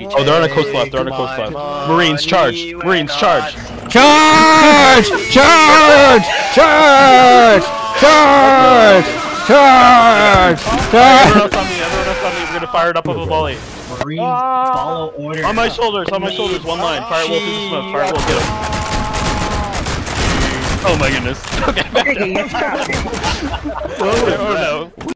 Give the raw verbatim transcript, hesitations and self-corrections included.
Oh, they're on a coast left. They're on a coast left. Marines, charge! Marines, charge! Charge! Charge! Charge! Charge! Charge! Charge! Everyone else on me, everyone else on me. We're gonna fire it up with a volley. Marines, follow orders. On my shoulders, on my shoulders, one line. Fire it well through the smoke. Fire it well, get him. Oh my goodness. Okay, back down. Oh no.